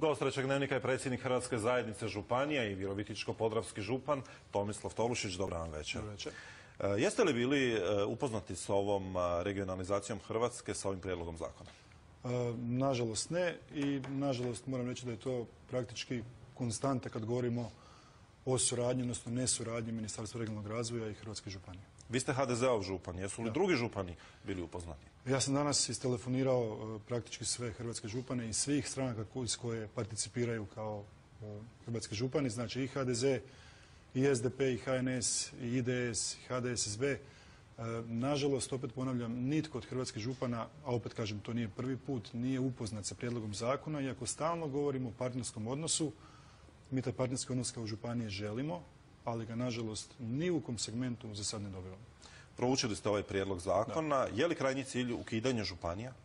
Gost trećeg dnevnika je predsjednik Hrvatske zajednice županija i virovitičko-podravski župan Tomislav Tolušić. Dobar vam večer. Jeste li bili upoznati s ovom regionalizacijom Hrvatske, s ovim prijedlogom zakona? Nažalost ne i nažalost moram reći da je to praktički konstanta kad govorimo o suradnji, odnosno nesuradnji Ministarstva regionalnog razvoja i Hrvatske županije. Vi ste HDZ-ov župan, jesu li drugi župani bili upoznati? Ja sam danas istelefonirao praktički sve hrvatske župane iz svih stranaka iz koje participiraju kao hrvatski župani, znači i HDZ, i SDP, i HNS, i IDS, i HDSSB. Nažalost, opet ponavljam, nitko od hrvatskih župana, a opet kažem, to nije prvi put, nije upoznat sa prijedlogom zakona, iako stalno govorimo o partnerskom odnosu. Mi taj partnerski odnos kao županije želimo, ali ga nažalost ni u kom segmentu za sad ne dobivamo. Proučili ste ovaj prijedlog zakona. Je li krajnji cilj ukidanje županija?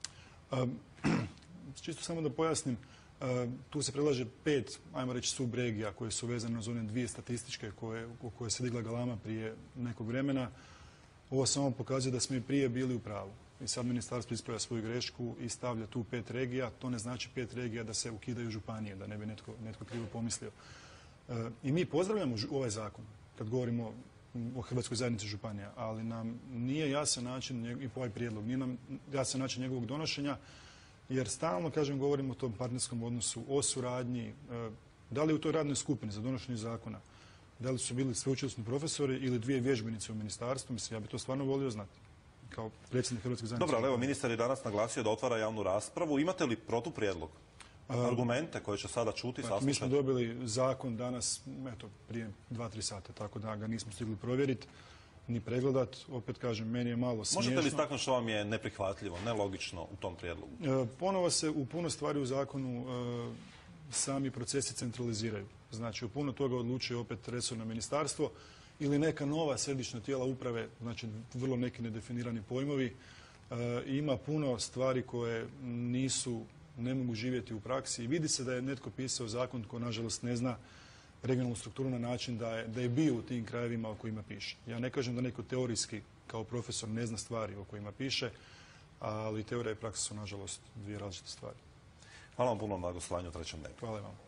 Čisto samo da pojasnim, tu se predlaže 5, ajmo reći, subregija koje su vezane uz one 2 statističke o koje se digla galama prije nekog vremena. Ovo samo pokazuje da smo i prije bili u pravu. I sad ministarstvo ispravlja svoju grešku i stavlja tu 5 regija. To ne znači 5 regija da se ukidaju županije, da ne bi netko krivo pomislio. I mi pozdravljamo ovaj zakon kad govorimo o Hrvatskoj zajednici županija, ali nam nije jasan način, i ovaj prijedlog, nije nam jasan način njegovog donošenja, jer stalno, kažem, govorimo o tom partnerskom odnosu, o suradnji. Da li u toj radnoj skupini za donošenje zakona, da li su bili sveučilišni profesori ili 2 vježbenice u ministarstvu, mislim, ja bi to stvarno volio znati kao predsjednik Hrvatske zajednice. Dobro, ali evo, ministar je danas naglasio da otvara javnu raspravu. Imate li protuprijedlog? Argumente koje će sada čuti, saslušati? Mi smo dobili zakon danas, eto, prije 2-3 sata, tako da ga nismo stigli provjeriti ni pregledat. Opet kažem, meni je malo smiješno. Možete li istaknuti što vam je neprihvatljivo, nelogično u tom prijedlogu? Ponovo se u puno stvari u zakonu sami procesi centraliziraju. Znači, u puno toga odlučuje opet resorno ministarstvo ili neka nova središnja tijela uprave, znači vrlo neki nedefinirani pojmovi. Ima puno stvari koje ne mogu živjeti u praksi i vidi se da je netko pisao zakon ko nažalost ne zna regionalnu strukturu na način da je bio u tim krajevima o kojima piše. Ja ne kažem da neko teorijski kao profesor ne zna stvari o kojima piše, ali teorija i praksa su nažalost 2 različite stvari. Hvala vam puno na gostovanju u trećem dnevniku. Hvala vam.